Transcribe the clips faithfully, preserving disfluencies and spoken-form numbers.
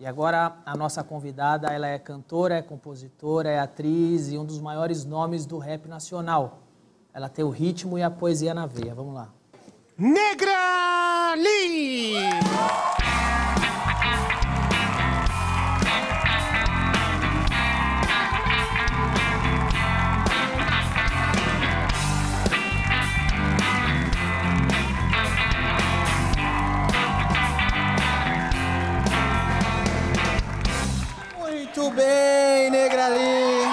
E agora a nossa convidada, ela é cantora, é compositora, é atriz e um dos maiores nomes do rap nacional. Ela tem o ritmo e a poesia na veia. Vamos lá. Negrali! Muito bem, Negrali!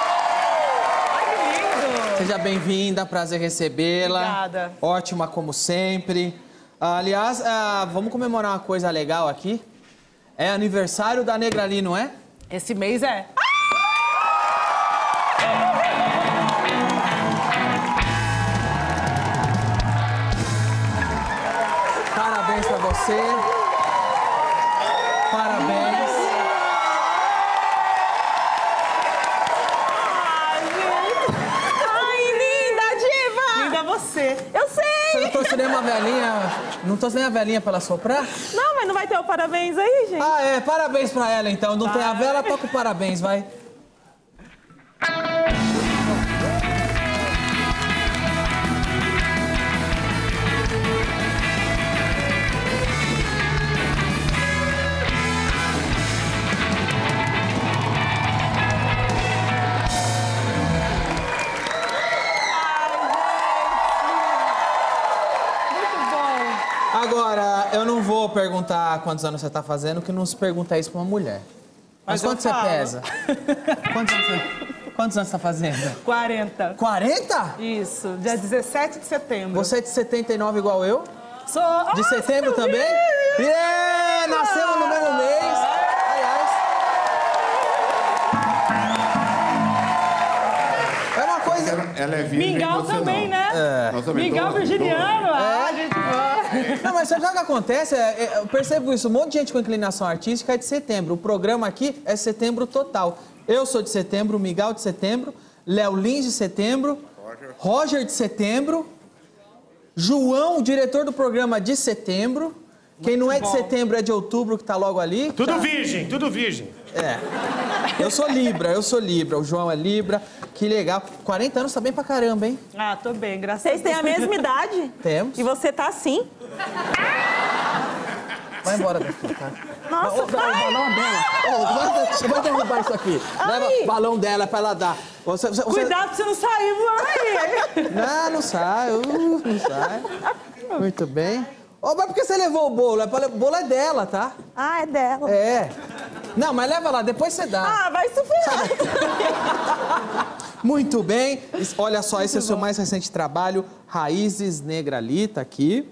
Seja bem-vinda, prazer recebê-la. Obrigada. Ótima como sempre. Aliás, ah, vamos comemorar uma coisa legal aqui. É aniversário da Negrali, não é? Esse mês é. Parabéns pra você. Parabéns. Você. Eu sei! Você não trouxe nenhuma velhinha? Não trouxe nem a velhinha pra ela soprar? Não, mas não vai ter o parabéns aí, gente? Ah, é. Parabéns pra ela, então. Não Tá. tem a vela, toca o parabéns, vai. Agora, eu não vou perguntar quantos anos você tá fazendo, que não se pergunta isso pra uma mulher. Mas, Mas eu quanto você falo. pesa? Quantos anos você, quantos anos você tá fazendo? quarenta. quarenta? Isso, dia dezessete de setembro. Você é de setenta e nove igual eu? Sou... De Ah, setembro você também? viu? Yeah! Nascemos no mesmo mês. Aliás... É uma coisa... Ela é virgem, Mingau você também, não. né? É. Nós também Mingau todos, virginiano. Ah, gente boa. Não, mas sabe o que acontece? É, é, eu percebo isso. Um monte de gente com inclinação artística é de setembro. O programa aqui é setembro total. Eu sou de setembro, o Miguel de setembro, Léo Lins de setembro, Roger, Roger de setembro, João, o diretor do programa, de setembro. Quem não é de bom. setembro é de outubro, que tá logo ali. Tudo tá... virgem, tudo virgem. É. Eu sou Libra, eu sou Libra. O João é Libra. Que legal. quarenta anos tá bem pra caramba, hein? Ah, tô bem, graças Vocês a têm Deus. a mesma idade? Temos. E você tá assim? Vai embora daqui, tá? Nossa, Ô, dá- o balão dela. Ô, vai, você vai derrubar isso aqui. Leva o balão dela pra ela dar. Você, você- você- Cuidado pra você não sair voando aí. Não, não sai. uh, não sai. Muito bem. Ô, mas por que você levou o bolo? É pra- O bolo é dela, tá? Ah, é dela. É. Não, mas leva lá, depois você dá. Ah, vai se ferrar. Muito bem. Es- Olha só, esse é o seu mais recente trabalho, Raízes Negrali, tá aqui.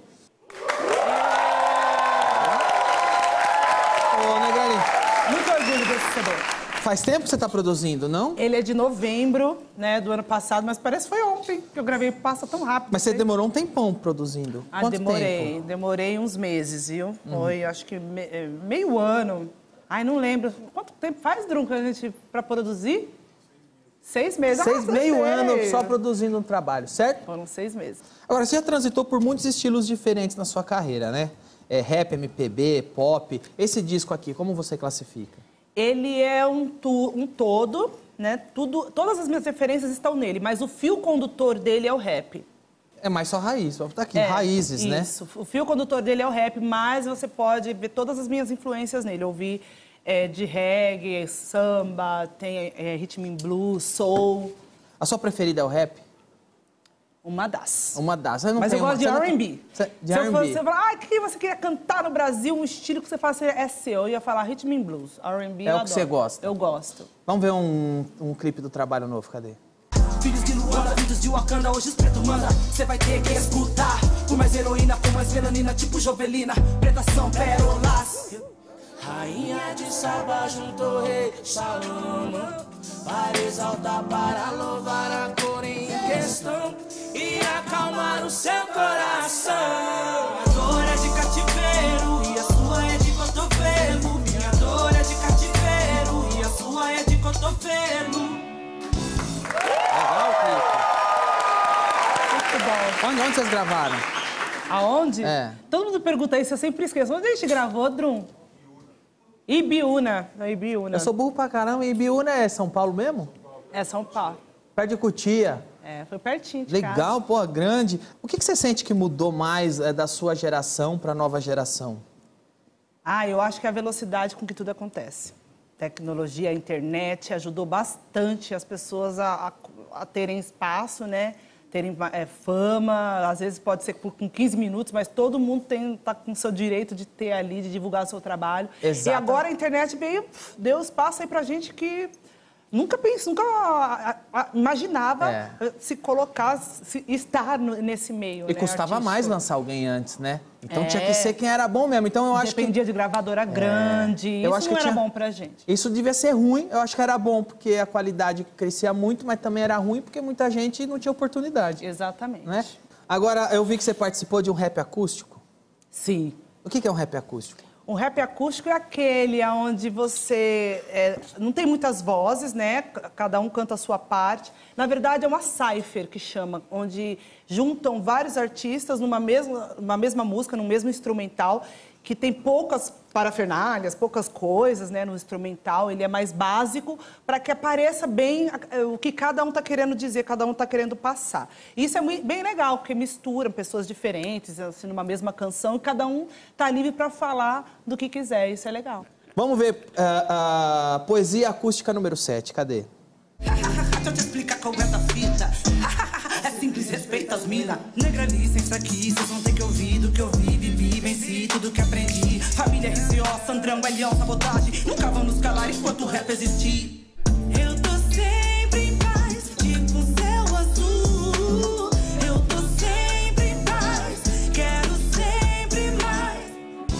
Ô, Negrali, Muito orgulho desse C D. faz tempo que você tá produzindo, não? Ele é de novembro, né, do ano passado, mas parece que foi ontem que eu gravei. Passa tão rápido. Mas você sei. demorou um tempão produzindo. Ah, Quanto demorei. tempo? Demorei uns meses, viu? Foi, acho que me- eh, meio ano. Ai, não lembro. Quanto tempo faz, Drum, que a gente, pra produzir? Seis meses. Seis, Ah, meio sei. ano só produzindo um trabalho, certo? Foram seis meses. Agora, você já transitou por muitos estilos diferentes na sua carreira, né? É, rap, M P B, pop. Esse disco aqui, como você classifica? Ele é um, tu, um todo, né? Tudo, todas as minhas referências estão nele, mas o fio condutor dele é o rap. É mais só raiz, tá aqui, É, raízes, né? Isso. O fio condutor dele é o rap, mas você pode ver todas as minhas influências nele. Eu ouvi é, de reggae, samba, tem é, rhythm and blues, soul, A sua preferida é o rap? uma das. Uma das. Você não Mas tem eu uma- gosto de você não- R and B. Você- De Se eu R and fosse, B. você falar, ah, o que você queria cantar no Brasil, um estilo que você fala assim, é seu. Eu ia falar rhythm and blues, R and B. É eu o que você adoro. gosta? Eu gosto. Vamos ver um, um clipe do trabalho novo, cadê? Filhos de Luanda, vindos de Wakanda, hoje os pretos manda. Cê vai ter que escutar. Com mais heroína, com mais melanina, tipo Jovelina. Preta são pérolas. Rainha de Saba juntou rei Salomão para exaltar, para louvar a cor em questão e acalmar o seu coração. A dor é de cativeiro e a sua é de cotovelo. Minha dor é de cativeiro e a sua é de cotovelo. Legal o clipe. Muito bom. Onde, onde vocês gravaram? Aonde? É. Todo mundo pergunta isso, eu sempre esqueço. Onde a gente gravou, Drum? Ibiúna, na Ibiúna. Eu sou burro pra caramba. Ibiúna é São Paulo mesmo? É São Paulo. Perto de Cotia. É, foi pertinho de Legal, casa. pô, grande. O que, que você sente que mudou mais é, da sua geração para a nova geração? Ah, eu acho que é a velocidade com que tudo acontece. Tecnologia, a internet ajudou bastante as pessoas a, a, a terem espaço, né? Terem é, fama, às vezes pode ser por, com quinze minutos, mas todo mundo está com o seu direito de ter ali, de divulgar o seu trabalho. Exato. E agora a internet veio, deu espaço aí pra gente que nunca pensou, nunca a, a, a, imaginava É. se colocar, se, estar no, nesse meio. E né, custava artístico. mais lançar alguém antes, né? Então É. tinha que ser quem era bom mesmo. Então eu acho que Dependia de gravadora grande, Eu isso acho não que era tinha- bom pra gente. isso devia ser ruim. Eu acho que era bom porque a qualidade crescia muito, mas também era ruim porque muita gente não tinha oportunidade, Exatamente. né? Agora, eu vi que você participou de um rap acústico. Sim. O que que é um rap acústico? Um rap acústico é aquele onde você é, não tem muitas vozes, né? C- Cada um canta a sua parte. Na verdade, é uma cypher que chama, onde juntam vários artistas numa mesma, numa mesma música, num mesmo instrumental, que tem poucas parafernálias, poucas coisas, né, no instrumental. Ele é mais básico para que apareça bem a- o que cada um está querendo dizer, cada um está querendo passar. Isso é mui- bem legal, porque misturam pessoas diferentes assim, numa mesma canção e cada um está livre para falar do que quiser. Isso é legal. Vamos ver a, a poesia acústica número sete. Cadê? Deixa eu te explicar qual é da fita. É simples, respeita as mina. Negra licença aqui, vocês vão ter que ouvir do que eu vi, vivi, venci tudo que aprendi. Família R C O, Sandrão, Elião, sabotagem. Nunca vão nos calar enquanto o rap existir. Eu tô sempre em paz, tipo um céu azul. Eu tô sempre em paz, quero sempre mais.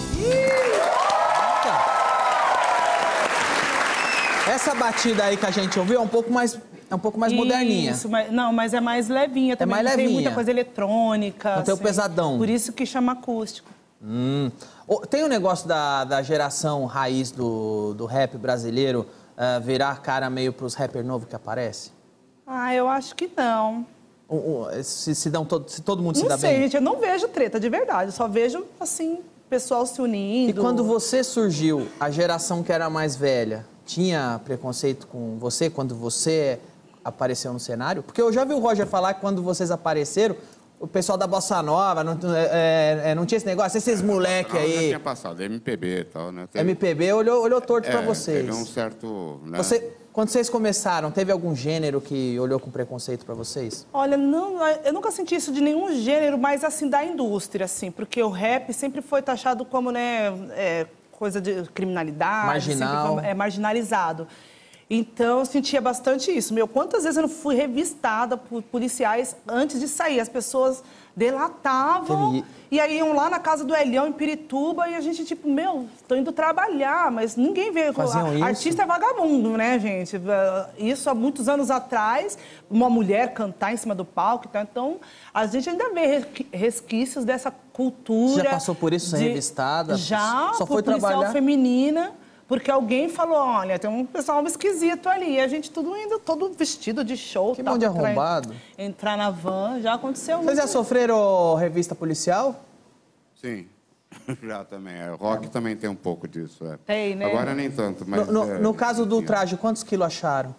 Essa batida aí que a gente ouviu é um pouco mais, é um pouco mais moderninha. Isso, mas, não, mas é mais levinha também. mais não tem levinha. muita coisa eletrônica. Não tem o pesadão. Por isso que chama acústico. Hum. Ô, tem um negócio da, da geração raiz do, do rap brasileiro ah, virar a cara meio pros rappers novos que aparece? Ah, eu acho que não. Um, um, se, se, dão todo, se todo mundo se Não dá sei, bem? gente, eu não vejo treta de verdade. Eu só vejo, assim, pessoal se unindo. E quando você surgiu, a geração que era mais velha, tinha preconceito com você quando você apareceu no cenário? Porque eu já vi o Roger falar que quando vocês apareceram, o pessoal da Bossa Nova não, é, é, não tinha esse negócio, esses moleque Não, já aí, tinha passado, M P B e tal, né? Teve- M P B, olhou, olhou torto é, pra vocês. Teve um certo... Né? Você, quando vocês começaram, teve algum gênero que olhou com preconceito pra vocês? Olha, não, eu nunca senti isso de nenhum gênero, mas assim, da indústria, assim, porque o rap sempre foi taxado como, né, é, coisa de criminalidade. Marginal. Sempre foi, é, marginalizado. Então, eu sentia bastante isso. Meu, quantas vezes eu não fui revistada por policiais antes de sair? As pessoas delatavam Teve- e aí iam lá na casa do Elião, em Pirituba, e a gente, tipo, meu, tô indo trabalhar, mas ninguém vê. Faziam A- isso? Artista é vagabundo, né, gente? Isso há muitos anos atrás, uma mulher cantar em cima do palco e tal. Então, a gente ainda vê resqui- resquícios dessa cultura. Você já passou por isso, ser revistada? Já, Só por foi policial trabalhar? feminina, porque alguém falou, olha, tem um pessoal esquisito ali. E a gente tudo indo, todo vestido de show. Que tal, mão de pra entrar- arrombado. Entrar na van, já aconteceu Vocês já muito. sofreram revista policial? Sim, já também. É. Rock também tem um pouco disso. É. Tem, né? Agora nem tanto, mas... No, no- é, no caso do tinha- traje, quantos quilos acharam?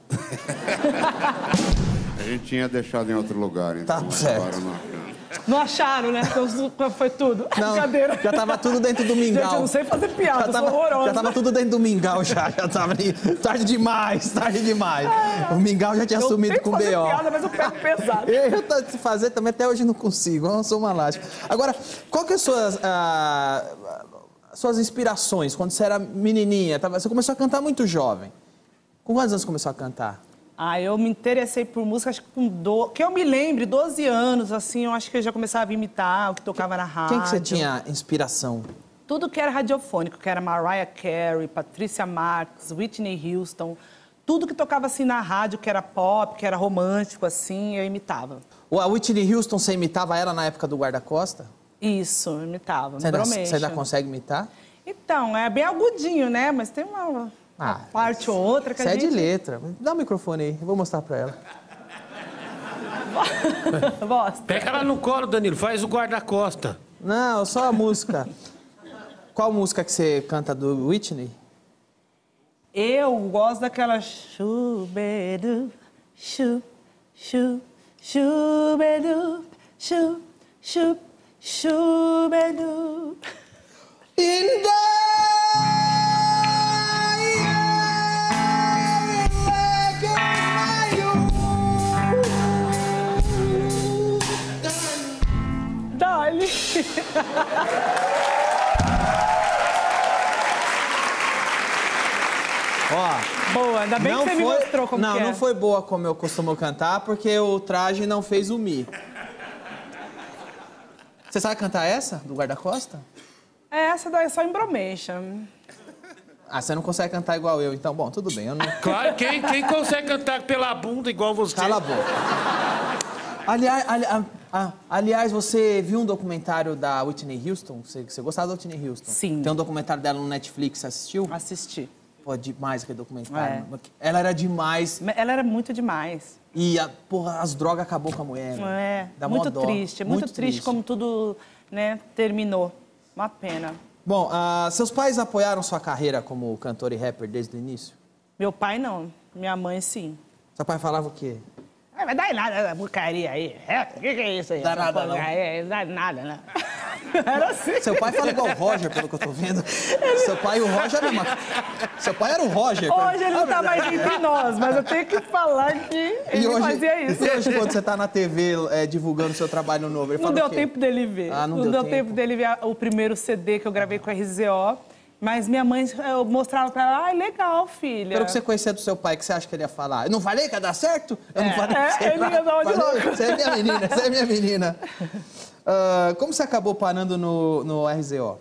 A gente tinha deixado em outro lugar, então Tá certo. agora não. Não acharam, né? Então, foi tudo. Não, Brincadeira. já tava tudo dentro do mingau. Gente, eu não sei fazer piada, Já eu tava, sou horrorosa. já tava tudo dentro do mingau já, já tava ali, tarde demais, tarde demais. O mingau já tinha Eu sumido tento com o fazer B O. piada, mas eu pego pesado. Eu tô fazer também até hoje não consigo, eu sou uma lástima. Agora, qual que é as suas, ah, suas inspirações quando você era menininha? Tava- Você começou a cantar muito jovem. Com quantos anos você começou a cantar? Ah, eu me interessei por música, acho que com do... que eu me lembre, doze anos, assim, eu acho que eu já começava a imitar o que tocava na rádio. Quem que você tinha inspiração? Tudo que era radiofônico, que era Mariah Carey, Patrícia Marques, Whitney Houston, tudo que tocava assim na rádio, que era pop, que era romântico, assim, eu imitava. Ou a Whitney Houston, você imitava ela na época do guarda-costa? Isso, eu imitava, Você ainda, bromeixo. você ainda consegue imitar? Então, é bem agudinho, né? Mas tem uma, uma Ah, parte ou outra que Você a é gente... de letra. Dá o microfone aí, eu vou mostrar pra ela. Bosta. Pega ela no colo, Danilo, faz o guarda-costa. Não, só a música. Qual música que você canta do Whitney? Eu gosto daquela chubedu, chu, chu, chubedu, chu, chu, chubedu. In the Dali. Ó, Boa, ainda bem não que você foi, me mostrou como não, que é. não foi boa como eu costumo cantar, porque o traje não fez o mi. Você sabe cantar essa, do guarda-costa? Essa daí é só embromation. Ah, você não consegue cantar igual eu, então, bom, tudo bem, eu não... Claro, quem, quem consegue cantar pela bunda igual você? Cala a boca. Aliás, ali, a- a- aliás, você viu um documentário da Whitney Houston? Você, você gostava da Whitney Houston? Sim. Tem um documentário dela no Netflix, você assistiu? Assisti. Pô, demais aquele documentário. É. Ela era demais. Ela era muito demais. E, a, porra, as drogas acabou com a mulher. né? É, Dá mó muito dó. triste. Muito, triste como tudo, né, terminou. Uma pena. Bom, ah, seus pais apoiaram sua carreira como cantor e rapper desde o início? Meu pai não, minha mãe sim. Seu pai falava o quê? É, mas dá nada essa porcaria aí. É, o que, que é isso aí? Dá Essa nada, não. porcaria? Dá nada, né? Era assim. Seu pai fala igual o Roger, pelo que eu tô vendo. Seu pai e o Roger é uma... Seu pai era o Roger. Hoje ele não tá mais entre nós, mas eu tenho que falar que ele E hoje, fazia isso. E hoje, quando você tá na T V é, divulgando seu trabalho novo, ele Não fala deu o quê? tempo dele ver. Ah, não não deu deu tempo. tempo dele ver o primeiro C D que eu gravei com a R Z O. Mas minha mãe, eu mostrava pra ela, ai, legal, filha. Pelo que você conhecia do seu pai, que você acha que ele ia falar? Eu não falei que ia dar certo? Eu não É, falei é, que você ia ele ia dar uma de Falei, louco. Você é minha menina, você é minha menina. Ah, como você acabou parando no, no R Z O?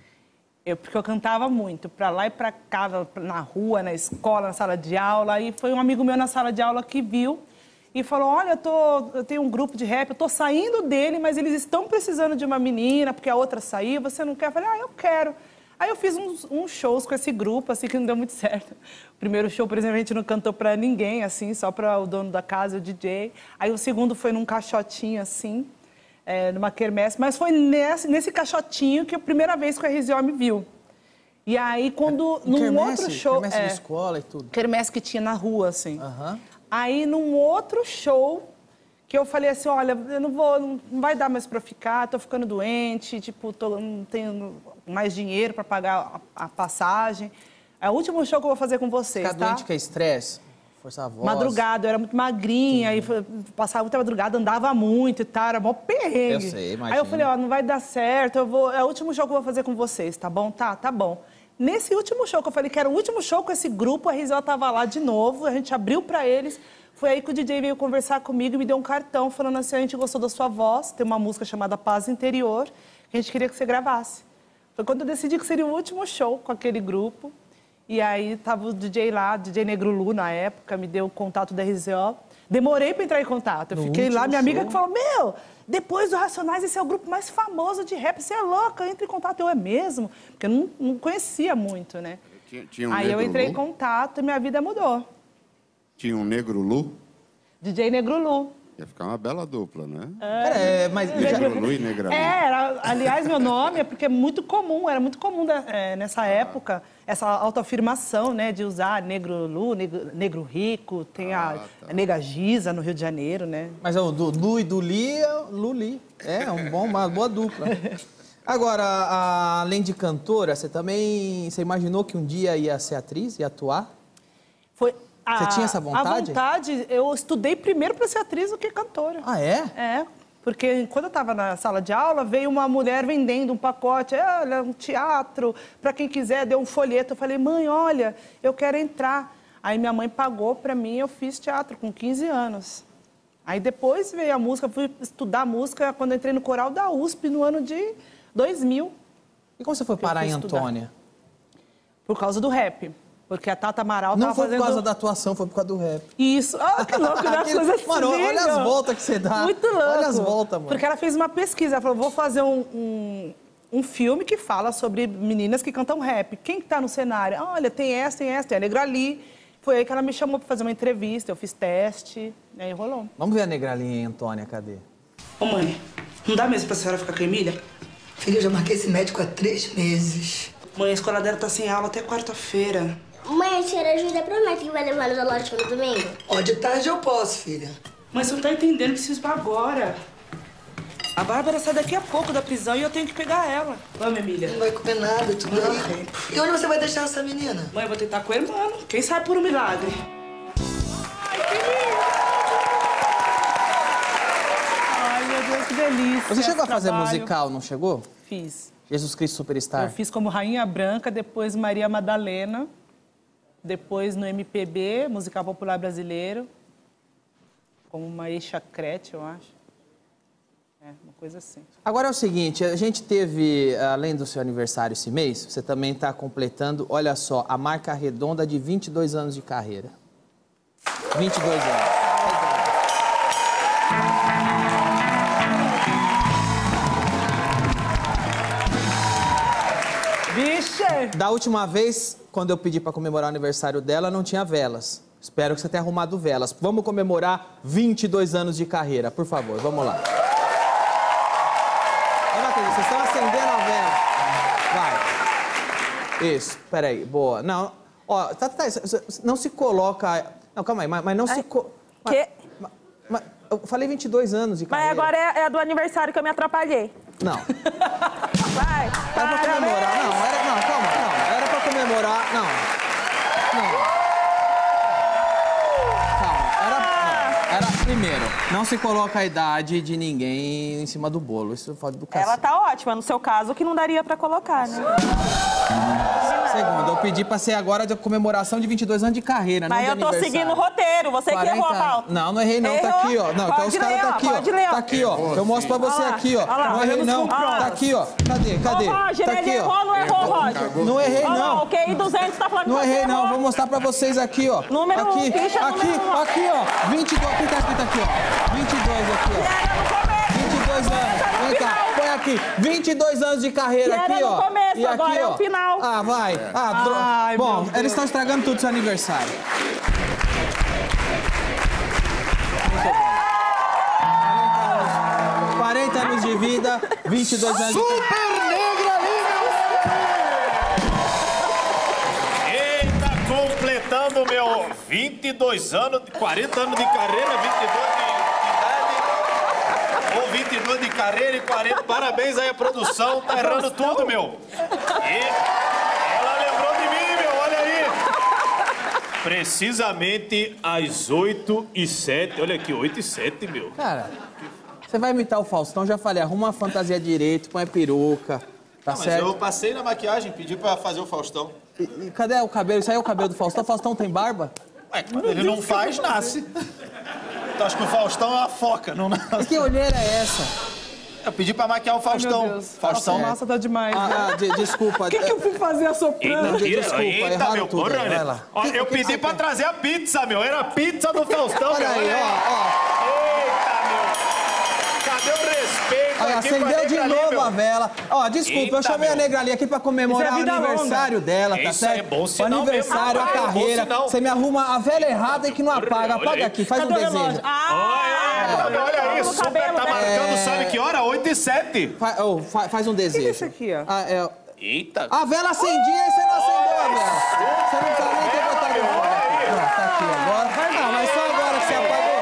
Eu, porque eu cantava muito, pra lá e pra cá, na rua, na escola, na sala de aula. E foi um amigo meu na sala de aula que viu e falou, olha, eu, tô, eu tenho um grupo de rap, eu tô saindo dele, mas eles estão precisando de uma menina, porque a outra saiu, você não quer? Eu falei, ah, eu quero. Aí eu fiz uns, uns shows com esse grupo, assim, que não deu muito certo. O primeiro show, por exemplo, a gente não cantou pra ninguém, assim, só para o dono da casa, o D J. Aí o segundo foi num caixotinho, assim, é, numa quermesse. Mas foi nesse, nesse caixotinho que a primeira vez que o R Z O me viu. E aí, quando, num Quermesse, outro show... Quermesse é, de escola e tudo. quermesse que tinha na rua, assim. Aham. Aí, num outro show, que eu falei assim, olha, eu não vou, não vai dar mais pra ficar, tô ficando doente, tipo, tô, não tenho mais dinheiro pra pagar a, a passagem. É o último show que eu vou fazer com vocês, Ficar tá? doente que é estresse, forçar a voz. Madrugada, eu era muito magrinha, e foi- passava muita madrugada, andava muito e tal, era mó perrengue. Eu sei, imagino. Aí eu falei, ó, não vai dar certo, eu vou, é o último show que eu vou fazer com vocês, tá bom? Tá, tá bom. Nesse último show, que eu falei que era o último show com esse grupo, a R Z O tava lá de novo, a gente abriu pra eles. Foi aí que o D J veio conversar comigo e me deu um cartão falando assim, a gente gostou da sua voz, tem uma música chamada Paz Interior, que a gente queria que você gravasse. Foi quando eu decidi que seria o último show com aquele grupo. E aí tava o D J lá, D J Negro Lu na época, me deu o contato da R Z O. Demorei pra entrar em contato. Eu No fiquei lá, último minha amiga show? que falou, meu, depois do Racionais, esse é o grupo mais famoso de rap, você é louca, entra em contato. Eu, é mesmo? Porque eu não, não conhecia muito, né? Tinha, tinha um aí eu Negro entrei em Lu? contato e minha vida mudou. Tinha um Negro Lu? D J Negro Lu. Ia ficar uma bela dupla, né? Cara, é, mas... já- Negro Lu e Negra Lu. É, era, aliás, meu nome é porque é muito comum, era muito comum da- é, nessa época, essa autoafirmação, né, de usar negro Lu, negro, negro rico, tem a, a nega Giza no Rio de Janeiro, né? Mas é o do Lu e do Li, é o Luli. É, um bom, uma boa dupla. Agora, a- além de cantora, você também... Você imaginou que um dia ia ser atriz, ia atuar? Foi a, Você tinha essa vontade? A vontade, eu estudei primeiro para ser atriz do que cantora. Ah, é? É, porque quando eu estava na sala de aula, veio uma mulher vendendo um pacote, olha, um teatro, para quem quiser, deu um folheto. Eu falei, mãe, olha, eu quero entrar. Aí minha mãe pagou para mim, eu fiz teatro com quinze anos. Aí depois veio a música, fui estudar música quando eu entrei no coral da U S P no ano de dois mil, E como você foi Que eu parar fui em estudar. Antônia? por causa do rap. Porque a Tata Amaral Não tava foi fazendo... por causa da atuação, foi por causa do rap. Isso. Ah, que louco, né? As Aquilo- coisas Mano, se olha as ligam. voltas que você dá. Muito louco. Olha as voltas, mano. Porque ela fez uma pesquisa, ela falou, vou fazer um, um, um filme que fala sobre meninas que cantam rap. Quem que tá no cenário? Olha, tem essa, tem essa, tem a Negra Ali. Foi aí que ela me chamou pra fazer uma entrevista, eu fiz teste, e aí rolou. Vamos ver a Negralinha e a Antônia, cadê? Ô mãe, não dá mesmo pra senhora ficar com a Emília? Filha, eu já marquei esse médico há três meses. Mãe, a escola dela tá sem aula até quarta-feira. Mãe, a senhora ajuda, promete que vai levar no zoológico no domingo? Ó, de tarde eu posso, filha. Mãe, você não tá entendendo, preciso ir pra agora. A Bárbara sai daqui a pouco da prisão e eu tenho que pegar ela. Vamos, Emília. Não vai comer nada, tudo bem. E onde você vai deixar essa menina? Mãe, eu vou tentar com o irmão. Quem sabe por um milagre. Ai, que lindo! Ai, meu Deus, que delícia. Você chegou a fazer trabalho. musical, não chegou? Fiz. Jesus Cristo Superstar? Eu fiz como Rainha Branca, depois Maria Madalena, depois no M P B, Musical Popular Brasileiro, como uma ex-chacrete, eu acho. É, uma coisa assim. Agora é o seguinte, a gente teve, além do seu aniversário esse mês, você também está completando, olha só, a marca redonda de vinte e dois anos de carreira. vinte e dois anos. Vixe! Da última vez, quando eu pedi para comemorar o aniversário dela, não tinha velas. Espero que você tenha arrumado velas. Vamos comemorar vinte e dois anos de carreira, por favor, vamos lá. Vocês estão acendendo a vela. Vai. Isso, peraí, boa. Não, ó, tá, tá, não se coloca... Não, calma aí, mas, mas não Ai, se... Co... Que? Mas, mas, eu falei vinte e dois anos de carreira. Mas agora é, é do aniversário que eu me atrapalhei. Não. Vai, Era pra comemorar, não, era... Não, calma, não. Era pra comemorar, não. Não. Era, primeiro, não se coloca a idade de ninguém em cima do bolo. Isso fala de educação. Ela tá ótima. No seu caso, que não daria pra colocar, né? Segundo, eu pedi pra ser agora de comemoração de vinte e dois anos de carreira, Mas não de eu tô seguindo o roteiro. Você que errou a pauta. Não, não errei não. Errou? Tá aqui, ó. Não, pode então os caras tá aqui, ó. Ler, tá aqui, ó. Eu mostro pra você olha aqui, ó. lá, Não errei não. Olha Tá aqui, ó. Cadê? Cadê? Ô, Roger, tá ele aqui, errou ó. ou não errou, Roger? Não errei Olha não. lá, o Q I duzentos tá falando que Não você errei não. errou. Vou mostrar pra vocês aqui, ó. Número um, aqui, ficha aqui, número um. aqui, ó. vinte e dois. O que tá escrito aqui, ó? vinte e dois aqui, ó. vinte e dois anos. Vem cá, põe aqui. vinte e dois anos de carreira E era aqui, ó. no começo, E aqui, agora é ó. o final. Ah, vai. Ah, dro... Ai, Bom, meu Deus. eles estão estragando tudo seu aniversário. quarenta anos de vida, vinte e dois anos de... Super Negra ali, meu! Eita, completando, meu, vinte e dois anos, quarenta anos de carreira, vinte e dois de idade, ou vinte e dois de carreira e quarenta, parabéns aí a produção, tá errando tudo, meu. E ela lembrou de mim, meu, olha aí. Precisamente às oito e sete, olha aqui, oito e sete, meu. Cara, você vai imitar o Faustão, já falei, arruma uma fantasia direito, põe a peruca, tá Não, mas certo? eu passei na maquiagem, pedi pra fazer o Faustão. E, e cadê o cabelo? Isso aí é o cabelo do Faustão? O Faustão tem barba? Ué, quando ele não faz, nasce. Então acho que o Faustão é uma foca, não nasce. Mas que olheira é essa? Eu pedi pra maquiar o Ai, Faustão. meu Deus. Faustão. Nossa, tá demais. né? Ah, ah, de- desculpa. O que, que eu fui fazer a soprano? Eita, desculpa, eita, erraram meu, tudo, porra, vai lá. Ó, Que- eu o que que pedi você pra quer? trazer a pizza, meu. Era a pizza do Faustão, Olha meu. aí, olha ó, ó. Eita, meu. Cadê o respeito Olha, aqui com a acendeu de negra ali, novo meu? a vela. Ó, desculpa, Eita, eu chamei meu. a negra ali aqui pra comemorar Isso é o vida aniversário dela, tá Isso certo? é bom o sinal aniversário, mesmo. a Ah, é bom carreira. sinal. Você me arruma a vela errada e que não apaga. Olha Apaga aí. aqui, faz um Cadê o desejo. relógio? Ah, Olha, olha aí, no super cabelo, tá né? marcando, É. sabe que hora? oito e sete. Fa- oh, fa- faz um desejo. que é isso aqui, ó? Ah, é... Eita. A vela acendia e você não acendeu a vela. Você não precisa nem ter botado a vela. Pronto, tá aqui agora. Não, mas só agora que você apagou.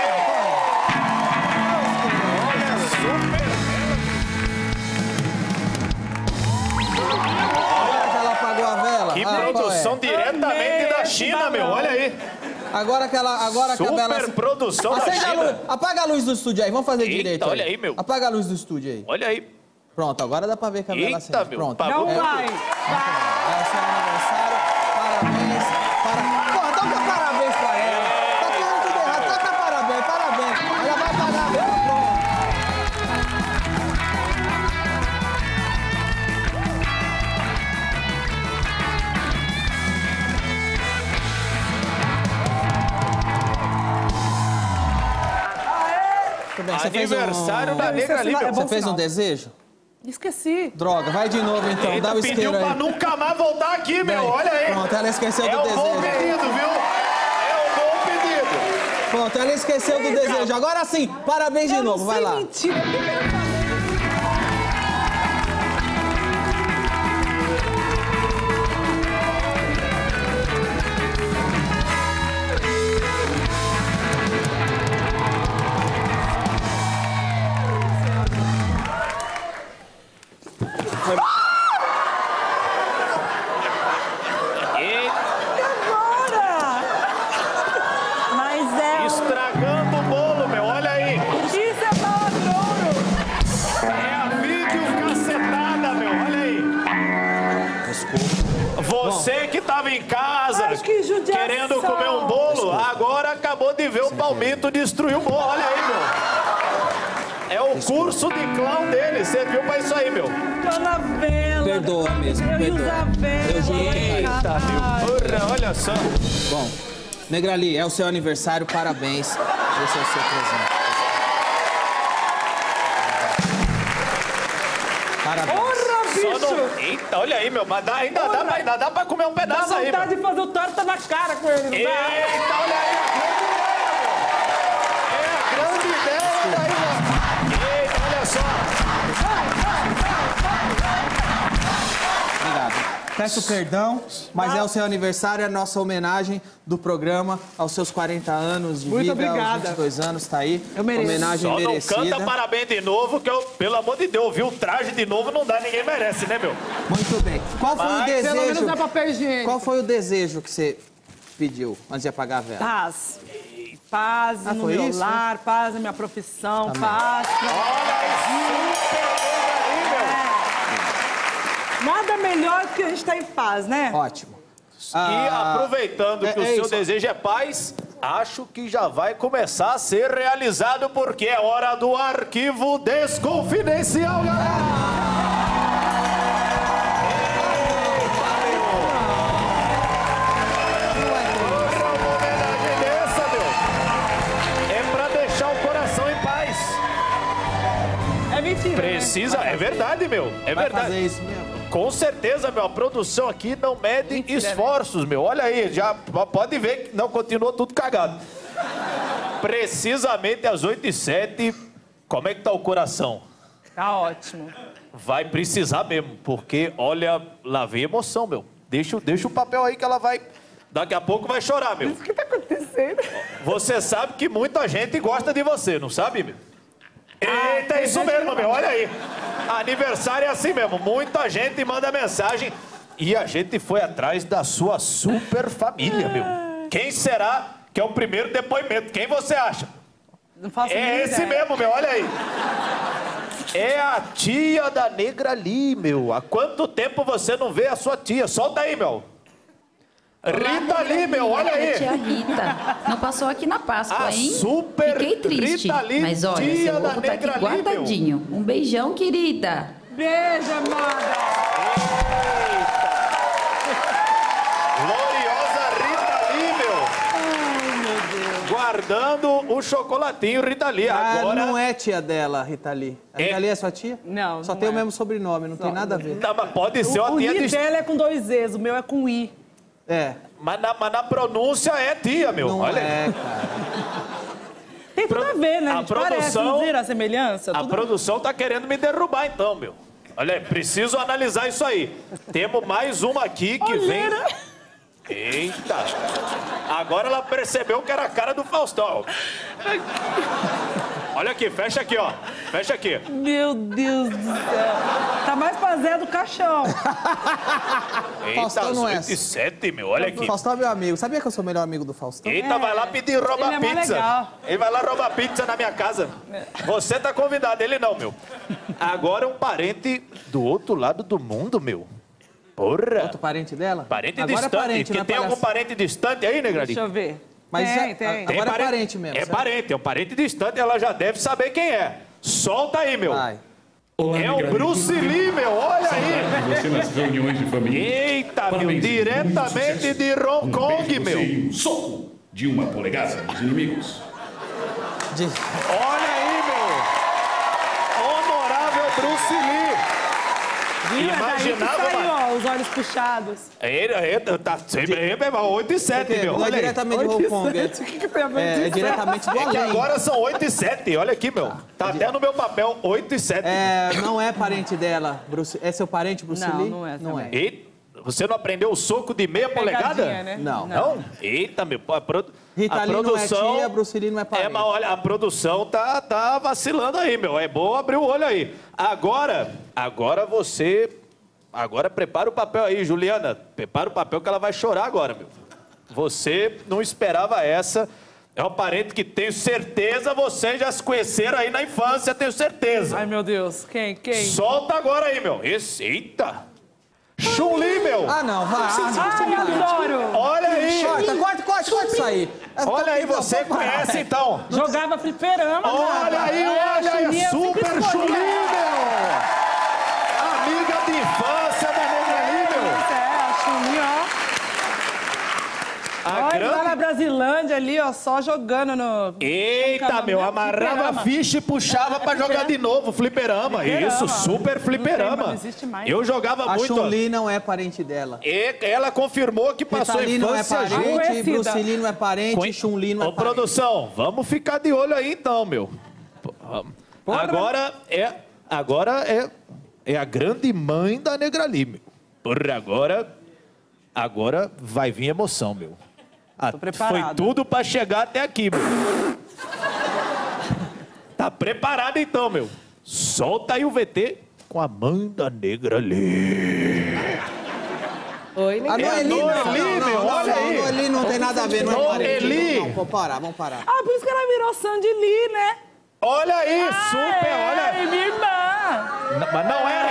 Agora que ela apagou a vela. Que Ah, qual é? produção diretamente da China, meu. Olha aí. Agora que ela, agora que a vela... Super produção da Acende a China. luz. Apaga a luz do estúdio aí. Vamos fazer Eita, direito. olha aí, meu. Apaga a luz do estúdio aí. Olha aí. Pronto, agora dá pra ver que a vela Eita, acende. meu, Pronto. apagou Não tudo. vai. É o seu aniversário. Parabéns. Para... Pô, toca parabéns pra ela. Tá tudo tudo errado. Toca parabéns, parabéns. Ela vai pagar a vela, pronto. Tudo bem, você fez um- Aniversário da negra ali, É meu. bom Você fez um sinal. desejo? Esqueci. Droga, vai de novo então. Eita, Dá o pediu isqueiro pra aí. nunca mais voltar aqui, meu. Vem. Olha aí. Pronto, ela esqueceu É do um bom desejo. pedido, viu? É um bom pedido. Pronto, ela esqueceu do desejo. Agora sim, parabéns de Eu novo, não vai sei lá. mentir. Eu quero fazer. que tava em casa Ai, que judiação. querendo comer um bolo, agora acabou de ver o Palmito destruir o bolo. Olha aí, meu. É o curso de clown dele, serviu pra isso aí, meu. Dona Vela. Perdoa mesmo, Eu perdoa. uso a Vela. Eu juro que é Eita, meu. Porra, olha só. Bom, Negrali, é o seu aniversário, parabéns. Esse é o seu presente. Parabéns. Porra, bicho! Só não... Eita, olha aí, meu. Mas dá, ainda, dá pra, ainda dá pra comer um pedaço Dá aí, vontade meu. de fazer o torta na cara com ele, não dá? Eita, olha aí. É a grande ideia, olha aí, meu. Eita, olha só. Obrigado. Peço perdão, mas é o seu aniversário, é a nossa homenagem do programa aos seus quarenta anos de Muito vida, obrigada. aos vinte e dois anos, tá aí. Eu mereço. Homenagem Só não merecida. canta parabéns de novo, que eu, pelo amor de Deus, viu o traje de novo, não dá, ninguém merece, né, meu? Muito bem. Qual foi Mas, o desejo? Pelo menos é papel higiênico. Qual foi o desejo que você pediu antes de apagar a vela? Paz. Paz Ah, no foi meu isso? lar, paz na minha profissão, Amém. paz. Nada melhor do que a gente estar em paz, né? Ótimo. E aproveitando é- que o é seu isso. desejo é paz, acho que já vai começar a ser realizado, porque é hora do arquivo desconfidencial, galera! Porra, uma homenagem dessa, meu! É pra deixar o coração em paz. É mentira. Precisa, é verdade, meu. É Vai verdade. fazer isso mesmo? Com certeza, meu. A produção aqui não mede Mentira, esforços, meu. Olha aí, já pode ver que não continuou tudo cagado. Precisamente às oito e sete, como é que tá o coração? Tá ótimo. Vai precisar mesmo, porque, olha, lá vem emoção, meu. Deixa, deixa o papel aí que ela vai... Daqui a pouco vai chorar, meu. O que tá acontecendo? Você sabe que muita gente gosta de você, não sabe, meu? Eita, Ah, é isso tem mesmo, gente- meu. Olha aí. Aniversário é assim mesmo. Muita gente manda mensagem. E a gente foi atrás da sua super família, meu. Quem será que é o primeiro depoimento? Quem você acha? Não faço a É mínima esse ideia. mesmo, meu. Olha aí. É a tia da Negrali, meu. Há quanto tempo você não vê a sua tia? Solta aí, meu. Rita Lee, meu, olha aí. Tia Rita. Não passou aqui na Páscoa, A hein? super Fiquei triste. Rita Lee, Mas olha, tia seu da ovo tá aqui Negra Lee, guardadinho. Um beijão, querida. Beijo, amada. Gloriosa Rita Lee, meu. Ai, meu Deus. Guardando o chocolatinho Rita Lee. Ah, Agora... não é tia dela, Rita Lee. A Rita É. Lee é sua tia? Não, Só não tem é. o mesmo sobrenome, não tem nada a ver. Não, mas pode ser O, uma o tia I de... dela é com dois E's, o meu é com I. É. Mas na, mas na pronúncia é tia, meu. Não olha é, aí. cara. Tem tudo a ver, né? A gente? Parece, produção- não vira a semelhança? A Tudo- produção tá querendo me derrubar, então, meu. Olha aí, preciso analisar isso aí. Temos mais uma aqui que Olheira. vem... Eita! Agora ela percebeu que era a cara do Faustão. Olha aqui, fecha aqui, ó. Fecha aqui. Meu Deus do céu. Tá mais pra Zé do caixão. Eita, Faustão não é oito e sete, meu. Olha aqui. Faustão é meu amigo. Sabia que eu sou o melhor amigo do Faustão? Eita, vai lá pedir rouba Ele é mó pizza. legal. Ele vai lá roubar pizza na minha casa. Você tá convidado, ele não, meu. Agora um parente do outro lado do mundo, meu. Porra. Outro parente dela? Parente Agora distante. é parente, que né, tem algum palhaço? parente distante aí, Negrali? Deixa eu ver. Mas tem, já- tem. Agora é parente mesmo, É certo? parente, é um parente distante, ela já deve saber quem é. Solta aí, meu. Vai. Olá, É o Negrali, Bruce tudo bem? Lee, meu. Olha aí. Saudade de você nas reuniões de família. Eita, meu. Parabéns, muito Diretamente sucesso. de Hong Um Kong, beijo pra meu. você e um soco de uma polegada dos inimigos. De- Olha aí, meu. Honorável Bruce Lee. Viu? É daí que Imaginava, saiu, mano. ó, os olhos puxados. Ele, ele tá sempre ele, oito e sete, Porque meu. não é Olha aí. diretamente de Hong Kong. O que que tem a ver É, é disso? diretamente do É que além. agora são oito e sete. Olha aqui, meu. Tá até no meu papel, oito e sete. É, não é parente dela, Bruce. É seu parente, Bruce Não, Lee? não é Não é. também. Eita, você não aprendeu o soco de meia polegada? Pegadinha, né? Não. Não? Eita, meu. A, produ... Rita a Lee produção... não é tia, Bruce Lee não é parente. É, mas olha, a produção tá, tá vacilando aí, meu. É bom abrir o olho aí. Agora, agora você... Agora prepara o papel aí, Juliana. Prepara o papel que ela vai chorar agora, meu. Você não esperava essa. É um parente que tenho certeza vocês já se conheceram aí na infância, tenho certeza. Ai, meu Deus. Quem? Quem? Solta agora aí, meu. Esse, eita. Chun-Li, meu! Ah, não, vai. Ah, não, Ai, adoro! Olha aí! Corta, corta, corta, corta isso aí. Olha aí, você conhece então? Jogava fliperama, Olha aí, olha aí, super Chun-Li, meu! Amiga de infância da Negrali, meu! É, a Chun-Li, ó. A Olha, grande... lá na Brasilândia ali, ó, só jogando no... Eita, meu, amarrava a ficha e puxava pra jogar de novo, fliperama. Fliperama. Isso, super fliperama. Não existe mais. Eu jogava A muito... Chun-Li não é parente dela. E ela confirmou que passou a Rita Lee não é infância parente, Conhecida. Bruce Lee não é parente, Com- Chun-Li não é Ô, parente. produção, vamos ficar de olho aí então, meu. Porra. Agora é... Agora é... É a grande mãe da Negrali, meu. Porra, agora... Agora vai vir emoção, meu. Ah, Tô preparada. foi tudo pra chegar até aqui, meu. Tá preparado então, meu. Solta aí o V T com a mãe da Negrali. Oi, A ninguém. Noeli, não, Noeli, não, não, meu, não, olha não, aí. Noeli não tem nada a ver, não é parente. Noeli. Não, vamos parar, vamos parar. Ah, por isso que ela virou Sandy Lee, né? Olha aí, super, Ah, olha. é, minha irmã. N- Mas não era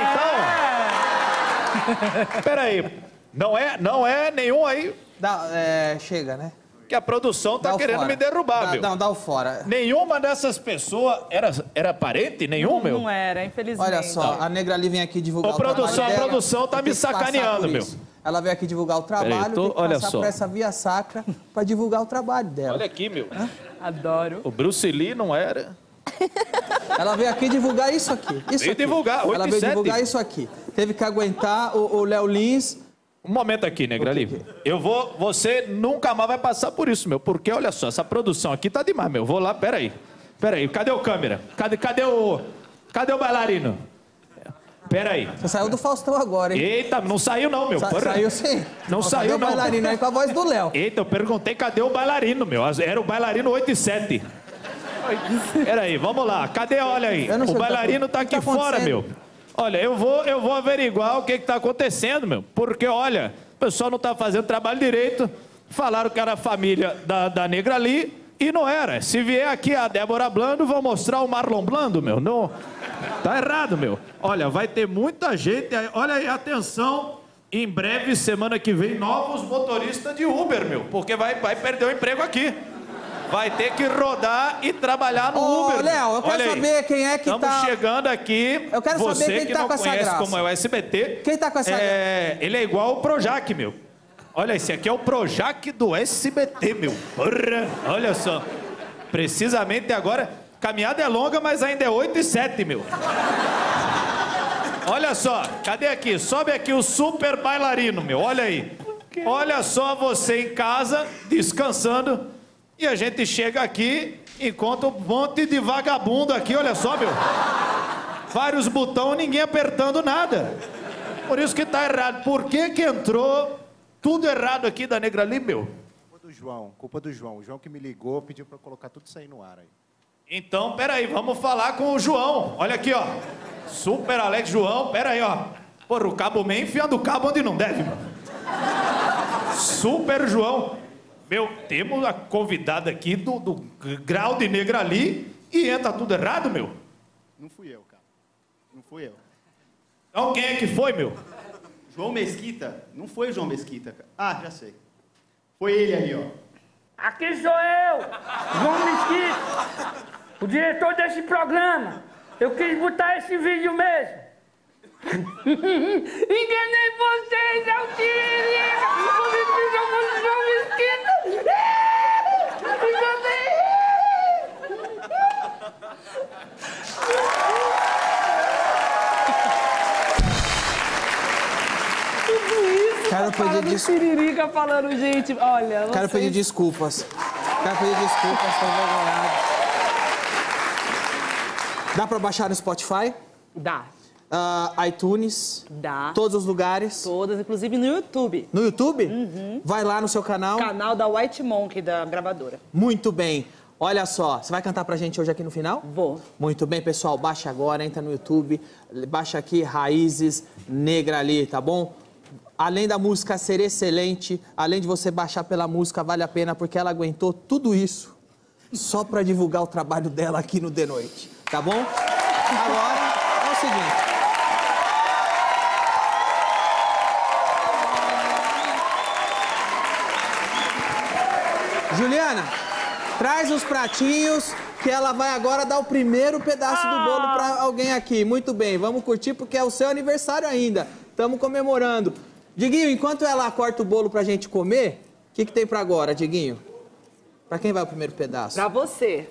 então? Peraí, não é, não é nenhum aí Dá, é, chega, né? que a produção tá Dá o querendo fora. me derrubar, Dá- meu. Não, dá o fora. Nenhuma dessas pessoas era, era parente? Nenhum, meu? Não era, infelizmente. Olha só, a Negrali vem aqui divulgar Ô, o produção, trabalho a dela. produção tá Tem me que passar sacaneando, por meu. isso. Ela veio aqui divulgar o trabalho, Peraí, eu tô- tem que olha passar só. por essa via sacra pra divulgar o trabalho dela. Olha aqui, meu. Adoro. O Bruce Lee não era... Ela veio aqui divulgar isso aqui. Isso Veio aqui. divulgar, oito Ela e veio sete. divulgar isso aqui. Teve que aguentar o o Léo Lins. Um momento aqui, Negrali. Eu vou... Você nunca mais vai passar por isso, meu. Porque, olha só, essa produção aqui tá demais, meu. Vou lá, peraí. Peraí, cadê o câmera? Cadê, cadê o... Cadê o bailarino? Peraí. Você saiu do Faustão agora, hein? Eita, não saiu não, meu. Sa- Porra. saiu sim. Não Cadê saiu o não. bailarino aí com a voz do Léo. Eita, eu perguntei cadê o bailarino, meu. Era o bailarino oito e sete. Peraí, vamos lá. Cadê? Olha aí. Eu não sei O o que tá- bailarino tá o que aqui tá fora, acontecendo? meu. Olha, eu vou, eu vou averiguar o que que tá acontecendo, meu. Porque, olha, o pessoal não tá fazendo trabalho direito. Falaram que era a família da, da Negrali e não era. Se vier aqui a Débora Blando, vou mostrar o Marlon Blando, meu. Não... Tá errado, meu. Olha, vai ter muita gente aí. Olha aí, atenção. Em breve, semana que vem, novos motoristas de Uber, meu. Porque vai, vai perder o emprego aqui. Vai ter que rodar e trabalhar no Ô, Uber. Léo, eu quero Olha aí. saber quem é que Estamos tá... chegando aqui. Eu quero Você saber quem que tá não com essa conhece graça. como é o S B T. Quem tá com essa é, Ele é igual o Projac, meu. Olha, esse aqui é o Projac do S B T, meu. Porra, olha só. Precisamente agora, caminhada é longa, mas ainda é oito e sete, meu. Olha só, cadê aqui? Sobe aqui o super bailarino, meu. Olha aí. Olha só você em casa, descansando, e a gente chega aqui, encontra um monte de vagabundo aqui, olha só, meu. Vários botões, ninguém apertando nada. Por isso que tá errado. Por que que entrou tudo errado aqui da Negrali, meu? Culpa do João, culpa do João. O João que me ligou pediu pra eu colocar tudo isso aí no ar aí. Então, peraí, vamos falar com o João. Olha aqui, ó. Super Alex João, peraí, ó. Porra, o Cabo Man enfiando o cabo onde não deve, mano. Super João. Meu, temos a convidada aqui do, do grau de Negrali e entra tudo errado, meu. Não fui eu, cara. Não fui eu. Então quem é que foi, meu? João Mesquita? Não foi o João Mesquita, cara. Ah, já sei. Foi ele aí, ó. Aqui sou eu, João Mesquita, o diretor desse programa. Eu quis botar esse vídeo mesmo. Enganei vocês, é o Tiririca! Vocês chamam de João Mesquita! Enganei! Tudo isso, Quero a cara pedir do des- Tiririca falando, gente, olha... Quero vocês- pedir desculpas. Quero pedir desculpas, estou envergonhado. Dá pra baixar no Spotify? Dá. Ah, iTunes? Dá. Todos os lugares? Todas, inclusive no YouTube. No YouTube? Uhum. Vai lá no seu canal. Canal da White Monkey, da gravadora. Muito bem. Olha só, você vai cantar pra gente hoje aqui no final? Vou. Muito bem, pessoal. Baixa agora, entra no YouTube. Baixa aqui Raízes Negrali, tá bom? Além da música ser excelente, além de você baixar pela música, vale a pena porque ela aguentou tudo isso só pra divulgar o trabalho dela aqui no De Noite, tá bom? Agora é o seguinte. Juliana, traz os pratinhos que ela vai agora dar o primeiro pedaço do bolo pra alguém aqui. Muito bem, vamos curtir porque é o seu aniversário ainda. Estamos comemorando. Diguinho, enquanto ela corta o bolo pra gente comer, o que, que tem pra agora, Diguinho? Pra quem vai o primeiro pedaço? Pra você.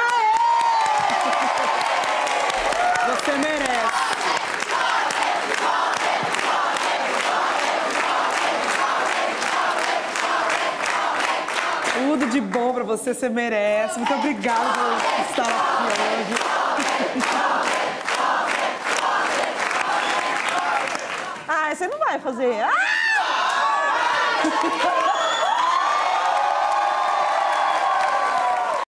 Você merece. Tudo de bom pra você, você merece. Muito obrigada por estar aqui hoje. Ah, você não vai fazer. Ah!